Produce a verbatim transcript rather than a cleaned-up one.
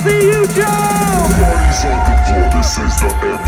see you jump! Bodies on the floor, this is the